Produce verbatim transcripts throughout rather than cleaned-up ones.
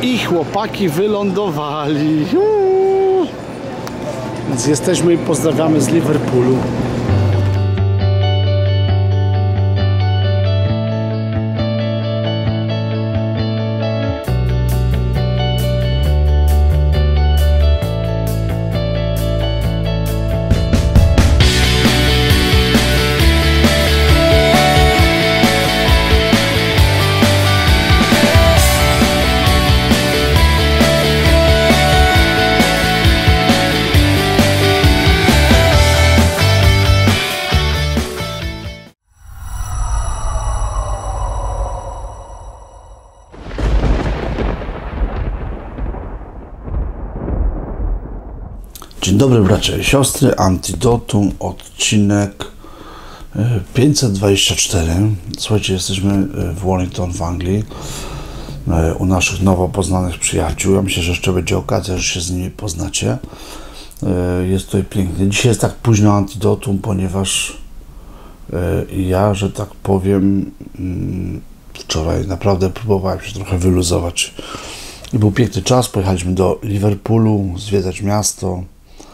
I chłopaki wylądowali. Uuu. Więc jesteśmy i pozdrawiamy z Liverpoolu. Dzień dobry bracia i siostry, Antidotum, odcinek pięćset dwadzieścia cztery. Słuchajcie, jesteśmy w Wallington w Anglii, u naszych nowo poznanych przyjaciół. Ja myślę, że jeszcze będzie okazja, że się z nimi poznacie. Jest tutaj pięknie. Dzisiaj jest tak późno Antidotum, ponieważ ja, że tak powiem, wczoraj naprawdę próbowałem się trochę wyluzować. I był piękny czas, pojechaliśmy do Liverpoolu, zwiedzać miasto.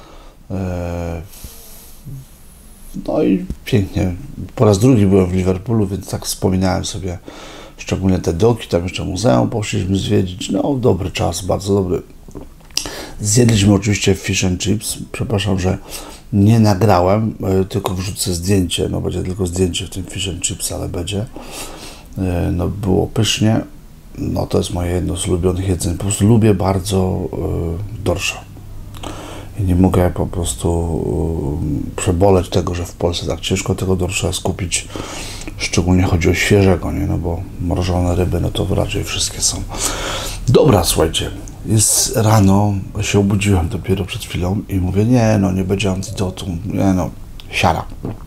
No i pięknie. Po raz drugi byłem w Liverpoolu, więc tak wspominałem sobie szczególnie te doki, tam jeszcze muzeum poszliśmy zwiedzić. No, dobry czas, bardzo dobry. Zjedliśmy oczywiście fish and chips. Przepraszam, że nie nagrałem, tylko wrzucę zdjęcie. No, będzie tylko zdjęcie w tym fish and chips, ale będzie. No, było pysznie. No, to jest moje jedno z ulubionych jedzeń. Po prostu lubię bardzo y, dorsza. I nie mogę po prostu y, przeboleć tego, że w Polsce tak ciężko tego dorsza skupić. Szczególnie chodzi o świeżego, nie? No bo mrożone ryby, no to raczej wszystkie są. Dobra, słuchajcie. Jest rano, się obudziłem dopiero przed chwilą i mówię, nie no, nie będzie Antidotum, nie no, siara.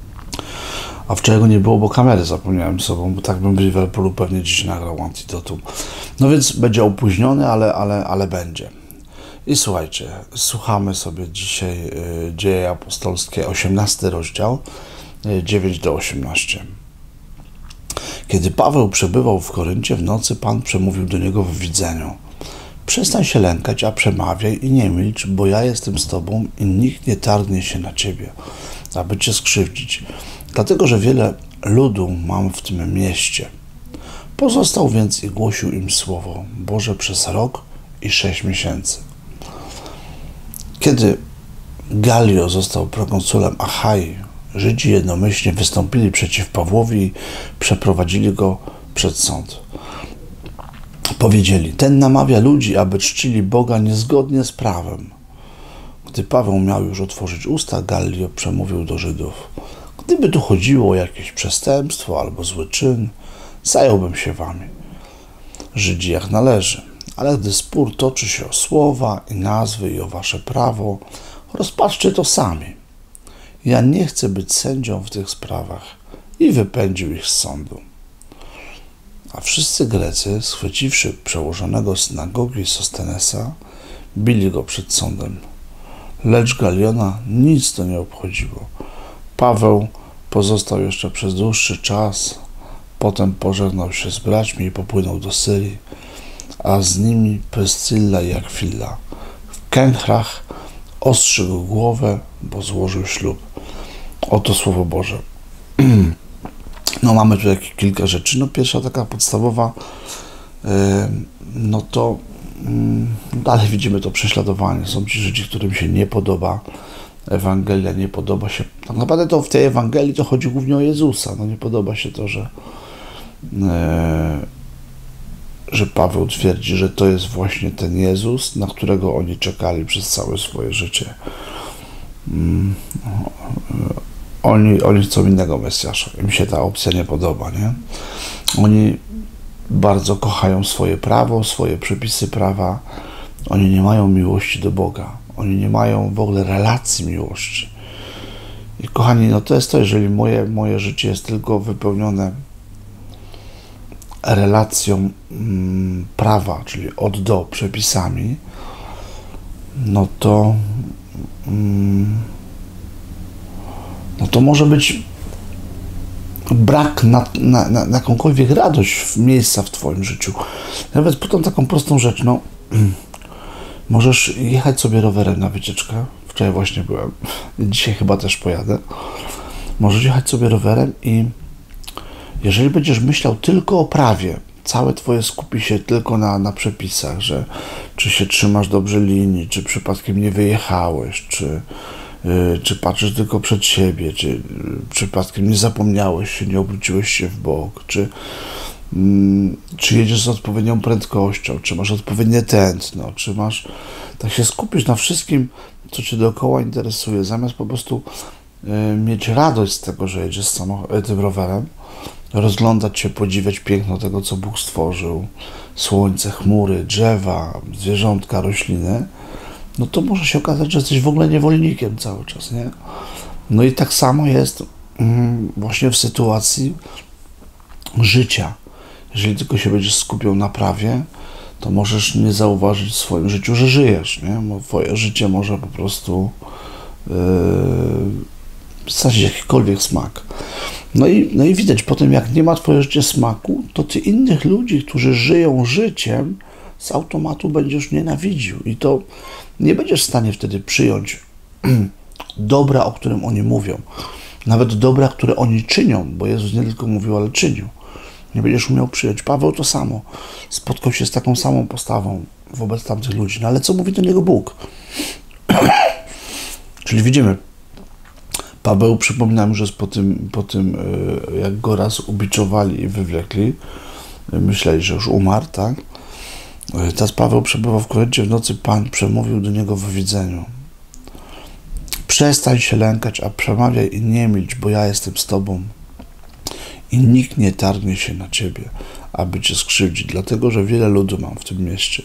A wczoraj go nie było, bo kamery zapomniałem sobą, bo tak bym w Liverpoolu pewnie dziś nagrał Antidotum. No więc będzie opóźniony, ale, ale, ale będzie. I słuchajcie, słuchamy sobie dzisiaj y, Dzieje Apostolskie, osiemnasty rozdział, y, dziewięć do osiemnastu. Kiedy Paweł przebywał w Koryncie w nocy, Pan przemówił do niego w widzeniu. Przestań się lękać, a przemawiaj i nie milcz, bo ja jestem z tobą i nikt nie targnie się na ciebie, aby cię skrzywdzić. Dlatego, że wiele ludu mam w tym mieście. Pozostał więc i głosił im słowo Boże przez rok i sześć miesięcy. Kiedy Gallio został prokonsulem Achai, Żydzi jednomyślnie wystąpili przeciw Pawłowi i przeprowadzili go przed sąd. Powiedzieli, ten namawia ludzi, aby czcili Boga niezgodnie z prawem. Gdy Paweł miał już otworzyć usta, Gallio przemówił do Żydów. Gdyby tu chodziło o jakieś przestępstwo albo zły czyn, zająłbym się wami. Żydzi jak należy, ale gdy spór toczy się o słowa i nazwy i o wasze prawo, rozpatrzcie to sami. Ja nie chcę być sędzią w tych sprawach i wypędził ich z sądu. A wszyscy Grecy, schwyciwszy przełożonego synagogi Sostenesa, bili go przed sądem. Lecz Galliona nic to nie obchodziło. Paweł pozostał jeszcze przez dłuższy czas, potem pożegnał się z braćmi i popłynął do Syrii, a z nimi Pryscylla i Akwila. W Kęchrach ostrzygł głowę, bo złożył ślub. Oto Słowo Boże. No mamy tutaj kilka rzeczy. No pierwsza taka podstawowa, no to dalej widzimy to prześladowanie. Są ci Żydzi, którym się nie podoba Ewangelia, nie podoba się, tak naprawdę to w tej Ewangelii to chodzi głównie o Jezusa, no nie podoba się to, że e, że Paweł twierdzi, że to jest właśnie ten Jezus, na którego oni czekali przez całe swoje życie. Mm, oni, oni chcą innego Mesjasza, im się ta opcja nie podoba, nie? Oni bardzo kochają swoje prawo, swoje przepisy prawa, oni nie mają miłości do Boga. Oni nie mają w ogóle relacji miłości. I kochani, no to jest to, jeżeli moje, moje życie jest tylko wypełnione relacją mm, prawa, czyli od do, przepisami, no to mm, no to może być brak na, na, na, na jakąkolwiek radość w miejsca w twoim życiu. Nawet po tą taką prostą rzecz, no możesz jechać sobie rowerem na wycieczkę. Wczoraj właśnie byłem, dzisiaj chyba też pojadę. Możesz jechać sobie rowerem i jeżeli będziesz myślał tylko o prawie, całe twoje skupi się tylko na, na przepisach, że czy się trzymasz dobrze linii, czy przypadkiem nie wyjechałeś, czy, yy, czy patrzysz tylko przed siebie, czy yy, przypadkiem nie zapomniałeś się, nie obróciłeś się w bok, czy, yy, czy jedziesz z odpowiednią prędkością, czy masz odpowiednie tętno, czy masz... Tak się skupisz na wszystkim, co cię dookoła interesuje, zamiast po prostu yy, mieć radość z tego, że jedziesz samoch- tym rowerem, rozglądać się, podziwiać piękno tego, co Bóg stworzył, słońce, chmury, drzewa, zwierzątka, rośliny, no to może się okazać, że jesteś w ogóle niewolnikiem cały czas, nie? No i tak samo jest mm, właśnie w sytuacji życia. Jeżeli tylko się będziesz skupiał na prawie, to możesz nie zauważyć w swoim życiu, że żyjesz, nie? Bo twoje życie może po prostu yy, stracić jakikolwiek smak. No i, no i widać po tym, jak nie ma twoje życie smaku, to ty innych ludzi, którzy żyją życiem, z automatu będziesz nienawidził. I to nie będziesz w stanie wtedy przyjąć dobra, o którym oni mówią. Nawet dobra, które oni czynią, bo Jezus nie tylko mówił, ale czynił. Nie będziesz umiał przyjąć. Paweł to samo. Spotkał się z taką samą postawą wobec tamtych ludzi. No ale co mówi do niego Bóg? Czyli widzimy, Paweł, przypominam, że po tym, po tym, jak go raz ubiczowali i wywlekli, myśleli, że już umarł, tak? Teraz Paweł przebywał w Koryncie, w nocy Pan przemówił do niego w widzeniu. Przestań się lękać, a przemawiaj i nie milcz, bo ja jestem z tobą. I nikt nie targnie się na ciebie, aby cię skrzywdzić, dlatego, że wiele ludu mam w tym mieście.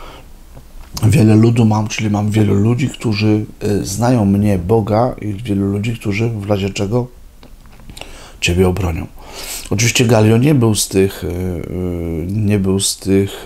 Wiele ludu mam, czyli mam wielu ludzi, którzy znają mnie, Boga, i wielu ludzi, którzy w razie czego ciebie obronią. Oczywiście Galio nie był z tych, nie był z tych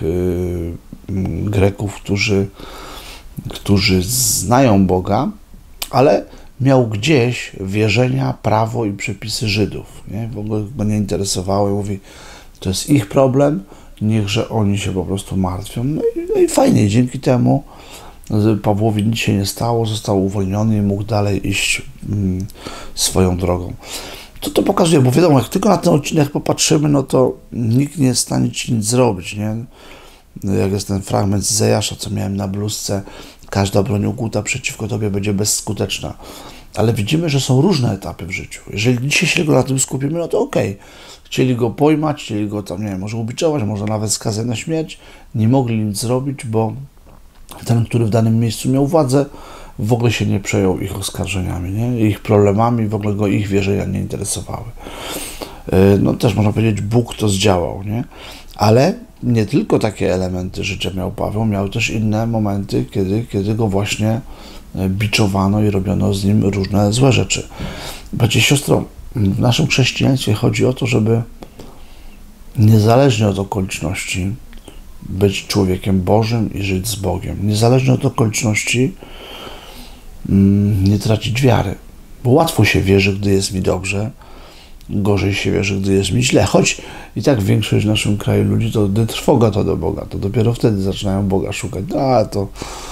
Greków, którzy, którzy znają Boga, ale miał gdzieś wierzenia, prawo i przepisy Żydów. Nie? W ogóle go nie interesowało i mówi, to jest ich problem, niechże oni się po prostu martwią. No i, no i fajnie, dzięki temu Pawłowi nic się nie stało, został uwolniony i mógł dalej iść mm, swoją drogą. To to pokazuje, bo wiadomo, jak tylko na ten odcinek popatrzymy, no to nikt nie jest w stanie ci nic zrobić, nie? Jak jest ten fragment z Izajasza, co miałem na bluzce, każda broń ukuta przeciwko tobie będzie bezskuteczna. Ale widzimy, że są różne etapy w życiu. Jeżeli dzisiaj się go na tym skupimy, no to okej. Okay. Chcieli go pojmać, chcieli go tam, nie wiem, może ubiczować, może nawet skazać na śmierć. Nie mogli nic zrobić, bo ten, który w danym miejscu miał władzę, w ogóle się nie przejął ich oskarżeniami, nie? Ich problemami, w ogóle go ich wierzenia nie interesowały. No też można powiedzieć, Bóg to zdziałał, nie? Ale nie tylko takie elementy życia miał Paweł, miał też inne momenty, kiedy, kiedy go właśnie biczowano i robiono z nim różne złe rzeczy. Bracie i siostro, w naszym chrześcijaństwie chodzi o to, żeby niezależnie od okoliczności być człowiekiem Bożym i żyć z Bogiem. Niezależnie od okoliczności nie tracić wiary. Bo łatwo się wierzy, gdy jest mi dobrze, gorzej się wierzy, gdy jest mi źle. Choć i tak większość w naszym kraju ludzi to gdy trwoga to do Boga, to dopiero wtedy zaczynają Boga szukać. A to,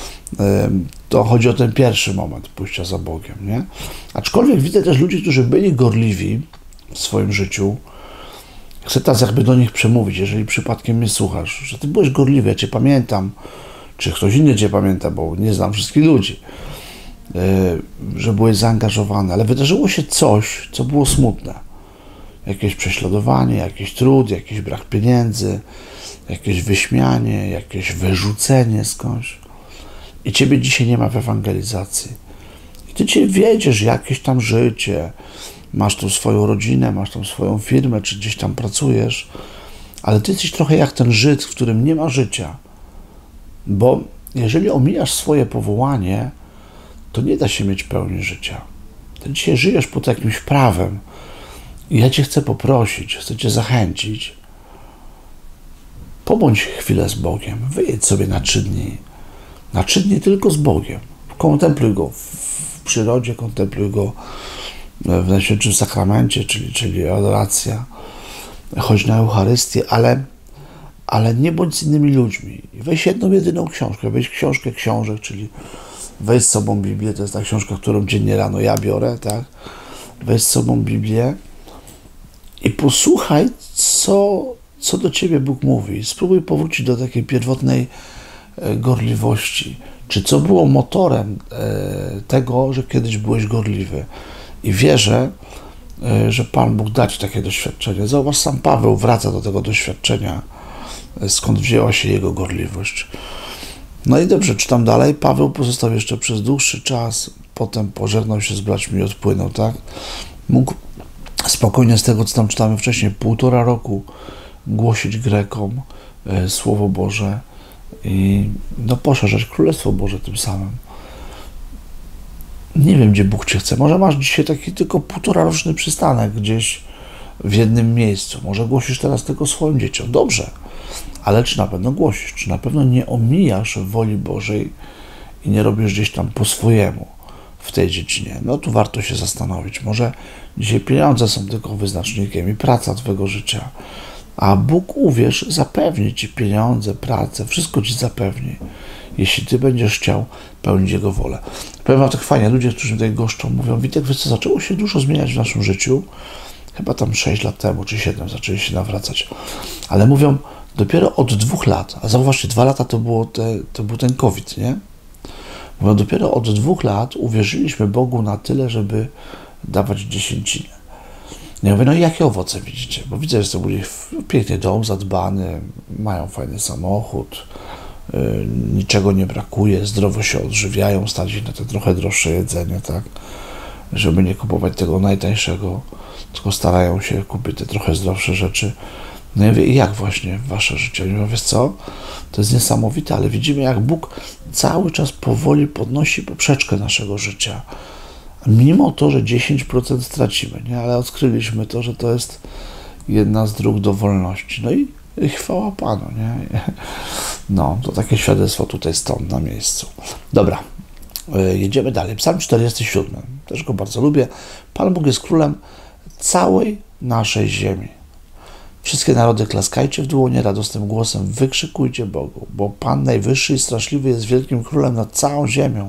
to chodzi o ten pierwszy moment pójścia za Bogiem, nie? Aczkolwiek widzę też ludzi, którzy byli gorliwi w swoim życiu. Chcę teraz jakby do nich przemówić, jeżeli przypadkiem mnie słuchasz, że ty byłeś gorliwy, ja cię pamiętam, czy ktoś inny cię pamięta, bo nie znam wszystkich ludzi, że byłeś zaangażowany, ale wydarzyło się coś, co było smutne. Jakieś prześladowanie, jakiś trud, jakiś brak pieniędzy, jakieś wyśmianie, jakieś wyrzucenie skądś. I ciebie dzisiaj nie ma w ewangelizacji. I ty dzisiaj wiedziesz jakieś tam życie, masz tą swoją rodzinę, masz tą swoją firmę, czy gdzieś tam pracujesz, ale ty jesteś trochę jak ten Żyd, w którym nie ma życia. Bo jeżeli omijasz swoje powołanie, to nie da się mieć pełni życia. Ty dzisiaj żyjesz pod jakimś prawem. I ja cię chcę poprosić, chcę cię zachęcić. Pobądź chwilę z Bogiem. Wyjedź sobie na trzy dni. Na trzy dni tylko z Bogiem. Kontempluj Go w przyrodzie, kontempluj Go w Najświętszym Sakramencie, czyli, czyli adoracja, chodź na Eucharystię, ale, ale nie bądź z innymi ludźmi. Weź jedną, jedyną książkę, weź książkę książek, czyli weź z sobą Biblię, to jest ta książka, którą dziennie rano ja biorę, tak? Weź z sobą Biblię i posłuchaj, co, co do ciebie Bóg mówi. Spróbuj powrócić do takiej pierwotnej gorliwości. Czy co było motorem tego, że kiedyś byłeś gorliwy. I wierzę, że Pan Bóg da ci takie doświadczenie. Zauważ, sam Paweł wraca do tego doświadczenia, skąd wzięła się jego gorliwość. No i dobrze, czytam dalej. Paweł pozostał jeszcze przez dłuższy czas, potem pożegnał się z braćmi i odpłynął, tak? Mógł spokojnie z tego, co tam czytamy wcześniej, półtora roku głosić Grekom e, Słowo Boże i no, poszerzać Królestwo Boże tym samym. Nie wiem, gdzie Bóg cię chce. Może masz dzisiaj taki tylko półtora roczny przystanek gdzieś w jednym miejscu. Może głosisz teraz tylko swoim dzieciom. Dobrze, ale czy na pewno głosisz? Czy na pewno nie omijasz woli Bożej i nie robisz gdzieś tam po swojemu w tej dziedzinie? No tu warto się zastanowić. Może dzisiaj pieniądze są tylko wyznacznikiem i praca twojego życia. A Bóg, uwierz, zapewni ci pieniądze, pracę, wszystko ci zapewni, jeśli ty będziesz chciał pełnić Jego wolę. Powiem wam tak fajnie, ludzie, którzy tutaj goszczą, mówią: Witek, wiesz co, zaczęło się dużo zmieniać w naszym życiu, chyba tam sześć lat temu, czy siedem, zaczęli się nawracać, ale mówią, dopiero od dwóch lat, a zauważcie, dwa lata to, było te, to był ten COVID, nie? Mówią, dopiero od dwóch lat uwierzyliśmy Bogu na tyle, żeby dawać dziesięcinę. Ja mówię, no i jakie owoce widzicie? Bo widzę, że to był piękny dom, zadbany, mają fajny samochód, yy, niczego nie brakuje, zdrowo się odżywiają, stać na te trochę droższe jedzenie, tak? Żeby nie kupować tego najtańszego, tylko starają się kupić te trochę zdrowsze rzeczy. No i ja mówię, jak właśnie wasze życie? Ja mówię, wiesz co? To jest niesamowite, ale widzimy, jak Bóg cały czas powoli podnosi poprzeczkę naszego życia. Mimo to, że dziesięć procent stracimy, nie? Ale odkryliśmy to, że to jest jedna z dróg do wolności. No i, i chwała Panu, nie? No, to takie świadectwo tutaj stąd na miejscu. Dobra, jedziemy dalej. Psalm czterdziesty siódmy. Też go bardzo lubię. Pan Bóg jest królem całej naszej ziemi. Wszystkie narody klaskajcie w dłonie, radosnym głosem wykrzykujcie Bogu, bo Pan najwyższy i straszliwy jest wielkim królem nad całą ziemią.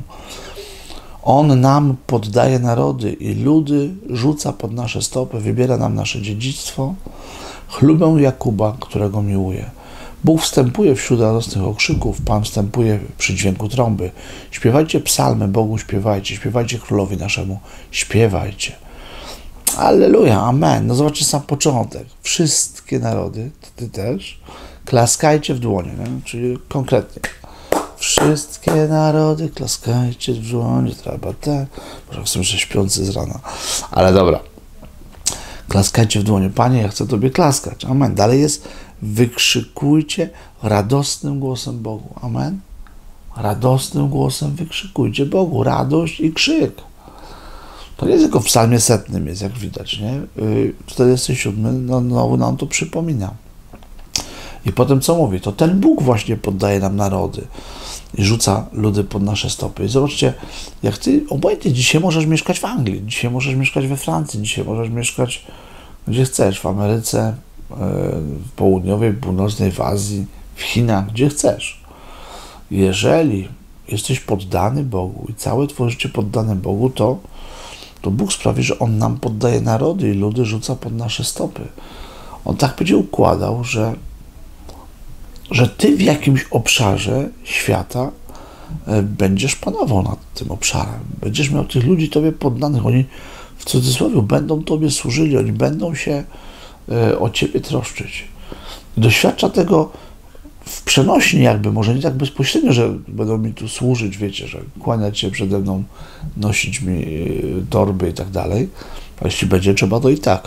On nam poddaje narody i ludy rzuca pod nasze stopy, wybiera nam nasze dziedzictwo, chlubę Jakuba, którego miłuje. Bóg wstępuje wśród radosnych okrzyków, Pan wstępuje przy dźwięku trąby. Śpiewajcie psalmy Bogu, śpiewajcie, śpiewajcie królowi naszemu, śpiewajcie. Alleluja, amen. No zobaczcie sam początek. Wszystkie narody, ty też, klaskajcie w dłonie, nie? Czyli konkretnie. Wszystkie narody, klaskajcie w dłonie, trzeba te, może są jeszcze śpiący z rana, ale dobra. Klaskajcie w dłonie. Panie, ja chcę Tobie klaskać. Amen. Dalej jest, wykrzykujcie radosnym głosem Bogu. Amen. Radosnym głosem wykrzykujcie Bogu. Radość i krzyk. To nie jest tylko w psalmie setnym jest, jak widać, nie? czterdziesty siódmy, no, znowu nam to przypomina. I potem co mówi? To ten Bóg właśnie poddaje nam narody i rzuca ludy pod nasze stopy. I zobaczcie, jak ty, obojętnie, dzisiaj możesz mieszkać w Anglii, dzisiaj możesz mieszkać we Francji, dzisiaj możesz mieszkać gdzie chcesz, w Ameryce, w południowej, północnej, w Azji, w Chinach, gdzie chcesz. Jeżeli jesteś poddany Bogu i całe twoje życie poddane Bogu, to, to Bóg sprawi, że On nam poddaje narody i ludy rzuca pod nasze stopy. On tak będzie układał, że że ty w jakimś obszarze świata będziesz panował nad tym obszarem. Będziesz miał tych ludzi tobie poddanych. Oni w cudzysłowie będą tobie służyli. Oni będą się o ciebie troszczyć. Doświadcza tego w przenośni jakby, może nie tak bezpośrednio, że będą mi tu służyć, wiecie, że kłaniać się przede mną, nosić mi torby i tak dalej. A jeśli będzie trzeba, to i tak.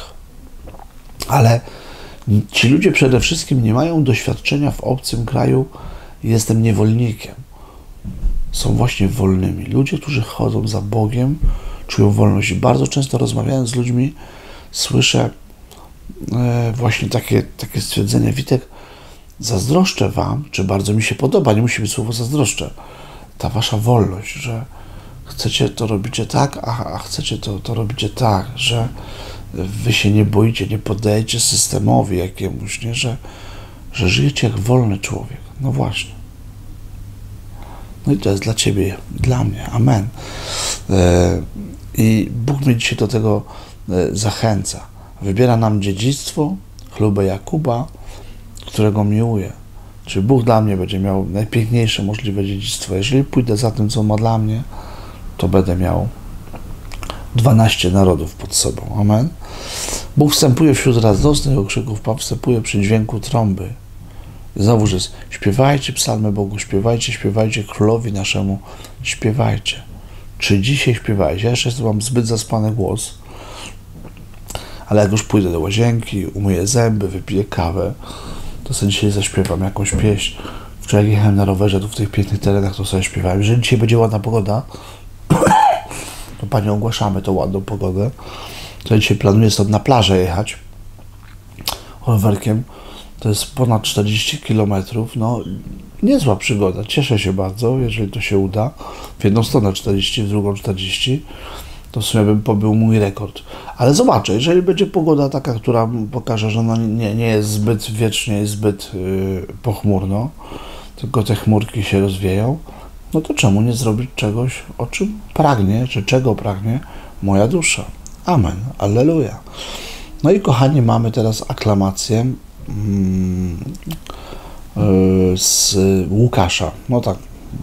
Ale ci ludzie przede wszystkim nie mają doświadczenia w obcym kraju, jestem niewolnikiem. Są właśnie wolnymi. Ludzie, którzy chodzą za Bogiem, czują wolność. I bardzo często rozmawiając z ludźmi, słyszę e, właśnie takie, takie stwierdzenie: Witek, zazdroszczę wam, czy bardzo mi się podoba, nie musi być słowo zazdroszczę, ta wasza wolność, że chcecie, to robicie tak, a, a chcecie, to, to robicie tak, że wy się nie boicie, nie poddajecie systemowi jakiemuś, nie? Że, że żyjecie jak wolny człowiek. No właśnie. No i to jest dla ciebie, dla mnie. Amen. I Bóg mnie dzisiaj do tego zachęca. Wybiera nam dziedzictwo, chlubę Jakuba, którego miłuje. Czyli Bóg dla mnie będzie miał najpiękniejsze możliwe dziedzictwo. Jeżeli pójdę za tym, co ma dla mnie, to będę miał dwanaście narodów pod sobą. Amen. Bóg wstępuje wśród radosnych okrzyków, Pan wstępuje przy dźwięku trąby. I znowu, że jest, śpiewajcie psalmy Bogu, śpiewajcie, śpiewajcie królowi naszemu, śpiewajcie. Czy dzisiaj śpiewajcie? Ja jeszcze mam zbyt zaspany głos, ale jak już pójdę do łazienki, umyję zęby, wypiję kawę, to sobie dzisiaj zaśpiewam jakąś pieśń. Wczoraj jak jechałem na rowerze tu w tych pięknych terenach, to sobie śpiewałem. Jeżeli dzisiaj będzie ładna pogoda, to Panią ogłaszamy tą ładną pogodę. To dzisiaj planuję sobie na plażę jechać rowerkiem. To jest ponad czterdzieści kilometrów. No, niezła przygoda. Cieszę się bardzo, jeżeli to się uda. W jedną stronę czterdzieści, w drugą czterdzieści. To w sumie bym pobył mój rekord. Ale zobaczę, jeżeli będzie pogoda taka, która pokaże, że no nie, nie jest zbyt wiecznie i zbyt yy, pochmurno, tylko te chmurki się rozwieją, no to czemu nie zrobić czegoś, o czym pragnie, czy czego pragnie moja dusza. Amen. Alleluja. No i kochani, mamy teraz aklamację mm, yy, z Łukasza. No tak,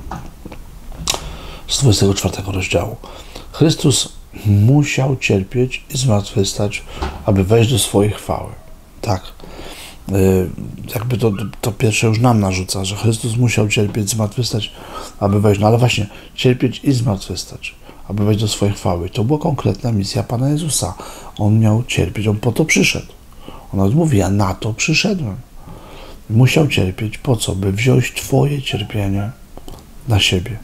z dwudziestego czwartego rozdziału. Chrystus musiał cierpieć i zmartwychwstać, aby wejść do swojej chwały. Tak. Yy, jakby to, to pierwsze już nam narzuca, że Chrystus musiał cierpieć, zmartwychwstać, aby wejść. No ale właśnie, cierpieć i zmartwychwstać, aby wejść do swojej chwały. To była konkretna misja Pana Jezusa. On miał cierpieć, On po to przyszedł. On nawet mówi, ja na to przyszedłem. Musiał cierpieć. Po co? By wziąć Twoje cierpienie na siebie.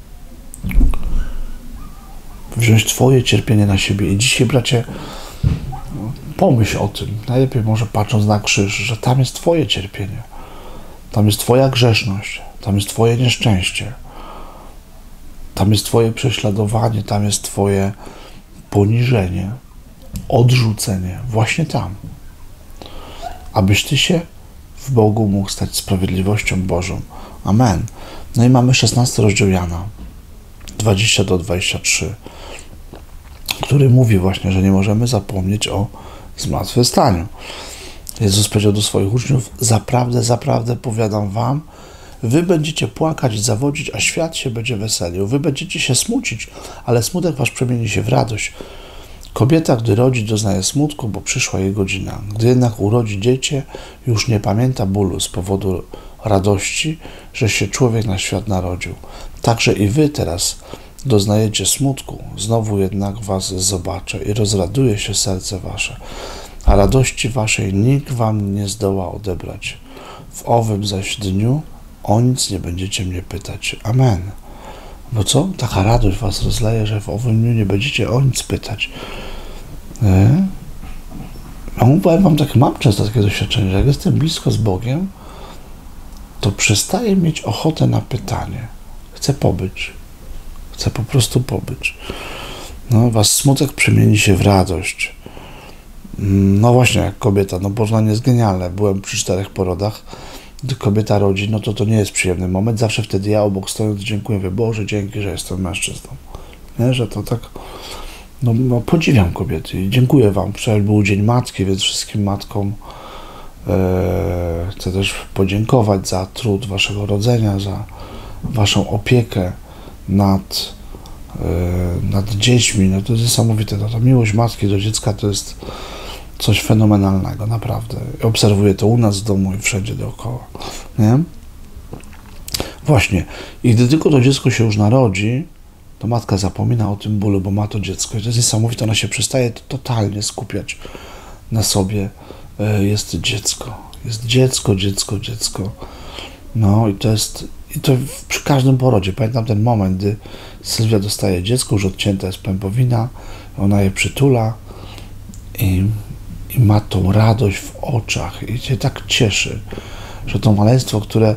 Wziąć Twoje cierpienie na siebie. I dzisiaj, bracie, pomyśl o tym. Najlepiej może patrząc na krzyż, że tam jest Twoje cierpienie. Tam jest Twoja grzeszność. Tam jest Twoje nieszczęście. Tam jest Twoje prześladowanie. Tam jest Twoje poniżenie, odrzucenie. Właśnie tam. Abyś Ty się w Bogu mógł stać sprawiedliwością Bożą. Amen. No i mamy szesnasty rozdział Jana, dwadzieścia do dwudziestu trzech, który mówi właśnie, że nie możemy zapomnieć o zmartwychwstaniu. Jezus powiedział do swoich uczniów, zaprawdę, zaprawdę powiadam wam, wy będziecie płakać i zawodzić, a świat się będzie weselił. Wy będziecie się smucić, ale smutek wasz przemieni się w radość. Kobieta, gdy rodzi, doznaje smutku, bo przyszła jej godzina. Gdy jednak urodzi dziecię, już nie pamięta bólu z powodu radości, że się człowiek na świat narodził. Także i wy teraz doznajecie smutku, znowu jednak was zobaczę i rozraduje się serce wasze, a radości waszej nikt wam nie zdoła odebrać. W owym zaś dniu o nic nie będziecie mnie pytać. Amen. Bo co? Taka radość was rozleje, że w owym dniu nie będziecie o nic pytać. Nie? A powiem wam tak, mam często takie doświadczenie, że jak jestem blisko z Bogiem, to przestaję mieć ochotę na pytanie. Chcę pobyć. Chcę po prostu pobyć. No, was smutek przemieni się w radość. No właśnie, jak kobieta, no porównanie jest genialne. Byłem przy czterech porodach. Gdy kobieta rodzi, no to to nie jest przyjemny moment. Zawsze wtedy ja obok stojąc dziękuję, mówię, Boże, dzięki, że jestem mężczyzną. Nie, że to tak, no, no podziwiam kobiety i dziękuję wam. Wczoraj był Dzień Matki, więc wszystkim matkom e, chcę też podziękować za trud waszego rodzenia, za waszą opiekę nad, e, nad dziećmi. No to jest niesamowite. No, ta miłość matki do dziecka to jest coś fenomenalnego, naprawdę. Obserwuję to u nas w domu i wszędzie dookoła. Nie? Właśnie. I gdy tylko to dziecko się już narodzi, to matka zapomina o tym bólu, bo ma to dziecko. I to jest niesamowite. Ona się przestaje totalnie skupiać na sobie. Jest dziecko. Jest dziecko, dziecko, dziecko. No i to jest... I to przy każdym porodzie. Pamiętam ten moment, gdy Sylwia dostaje dziecko, już odcięta jest pępowina, ona je przytula i I ma tą radość w oczach i się tak cieszy, że to maleństwo, które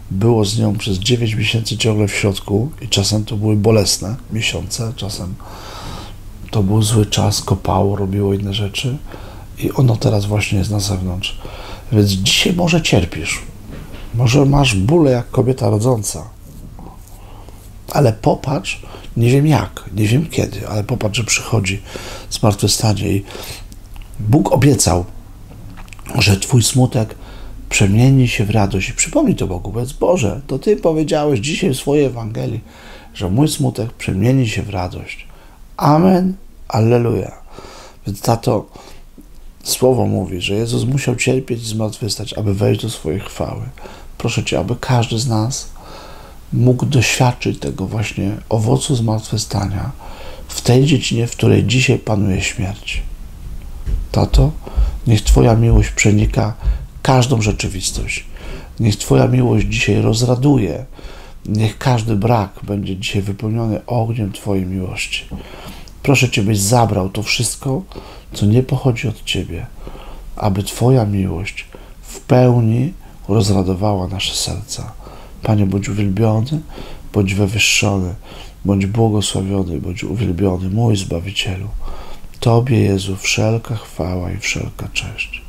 było z nią przez dziewięć miesięcy ciągle w środku i czasem to były bolesne miesiące, czasem to był zły czas, kopało, robiło inne rzeczy i ono teraz właśnie jest na zewnątrz. Więc dzisiaj może cierpisz, może masz bóle jak kobieta rodząca, ale popatrz, nie wiem jak, nie wiem kiedy, ale popatrz, że przychodzi zmartwychwstanie i Bóg obiecał, że twój smutek przemieni się w radość. I przypomnij to Bogu, powiedz: Boże, to Ty powiedziałeś dzisiaj w swojej Ewangelii, że mój smutek przemieni się w radość. Amen, alleluja. Więc tato, Słowo mówi, że Jezus musiał cierpieć i zmartwychwstać, aby wejść do swojej chwały. Proszę Cię, aby każdy z nas mógł doświadczyć tego właśnie owocu zmartwychwstania w tej dziedzinie, w której dzisiaj panuje śmierć. Tato, niech Twoja miłość przenika każdą rzeczywistość. Niech Twoja miłość dzisiaj rozraduje. Niech każdy brak będzie dzisiaj wypełniony ogniem Twojej miłości. Proszę Cię, byś zabrał to wszystko, co nie pochodzi od Ciebie, aby Twoja miłość w pełni rozradowała nasze serca. Panie, bądź uwielbiony, bądź wywyższony, bądź błogosławiony, bądź uwielbiony, mój Zbawicielu. Tobie, Jezu, wszelka chwała i wszelka cześć.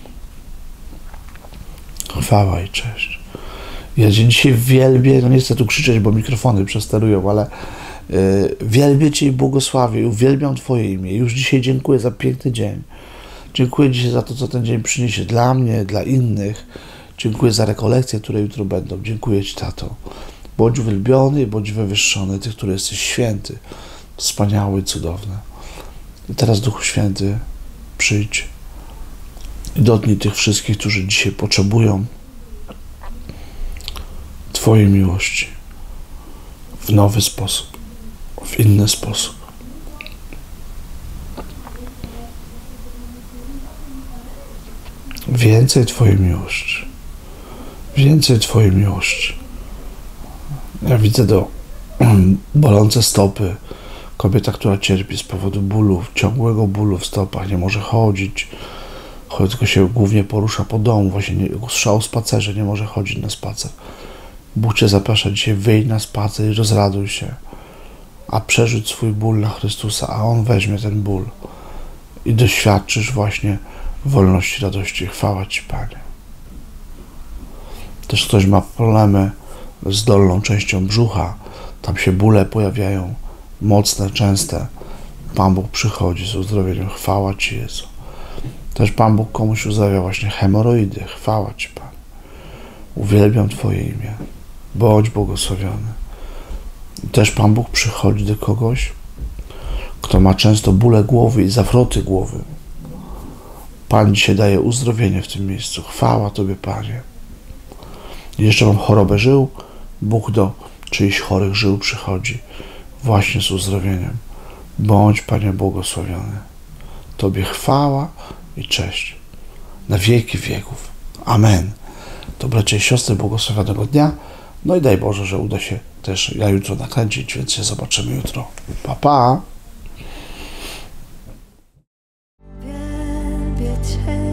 Chwała i cześć. Ja Cię dzisiaj wielbię, no nie chcę tu krzyczeć, bo mikrofony przesterują, ale yy, wielbię Cię i błogosławię, uwielbiam Twoje imię. Już dzisiaj dziękuję za piękny dzień. Dziękuję dzisiaj za to, co ten dzień przyniesie dla mnie, dla innych. Dziękuję za rekolekcje, które jutro będą. Dziękuję Ci, tato. Bądź uwielbiony, bądź wywyższony, Ty, który jesteś święty, wspaniały, cudowny. I teraz, Duchu Święty, przyjdź i dotknij tych wszystkich, którzy dzisiaj potrzebują Twojej miłości w nowy sposób, w inny sposób. Więcej Twojej miłości. Więcej Twojej miłości. Ja widzę do bolące stopy. Kobieta, która cierpi z powodu bólu, ciągłego bólu w stopach, nie może chodzić, choć tylko się głównie porusza po domu, właśnie nie, słyszał o spacerze, nie może chodzić na spacer. Bóg Cię zaprasza dzisiaj, wyjdź na spacer i rozraduj się, a przerzuć swój ból na Chrystusa, a On weźmie ten ból i doświadczysz właśnie wolności, radości. Chwała Ci, Panie. Też ktoś ma problemy z dolną częścią brzucha, tam się bóle pojawiają, mocne, częste. Pan Bóg przychodzi z uzdrowieniem. Chwała Ci, Jezu. Też Pan Bóg komuś uzdrawia właśnie hemoroidy. Chwała Ci, Pan. Uwielbiam Twoje imię. Bądź błogosławiony. Też Pan Bóg przychodzi do kogoś, kto ma często bóle głowy i zawroty głowy. Pan dzisiaj daje uzdrowienie w tym miejscu. Chwała Tobie, Panie. I jeszcze mam chorobę żył. Bóg do czyichś chorych żył przychodzi właśnie z uzdrowieniem. Bądź, Panie, błogosławiony. Tobie chwała i cześć na wieki wieków. Amen. To bracia i siostry, błogosławionego dnia. No i daj Boże, że uda się też ja jutro nakręcić, więc się zobaczymy jutro. Pa, pa. Wielbię Cię,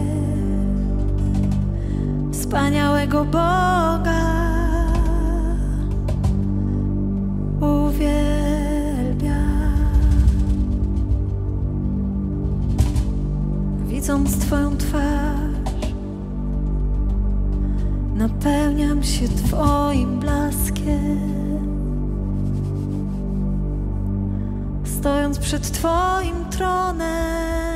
wspaniałego Boga. Widząc Twoją twarz, napełniam się Twoim blaskiem. Stojąc przed Twoim tronem,